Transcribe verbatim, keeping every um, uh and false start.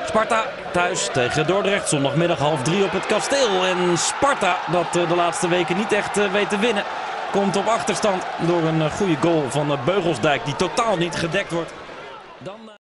Sparta thuis tegen Dordrecht. Zondagmiddag half drie op het Kasteel. En Sparta, dat de laatste weken niet echt weet te winnen, komt op achterstand door een goede goal van Beugelsdijk die totaal niet gedekt wordt. Dan...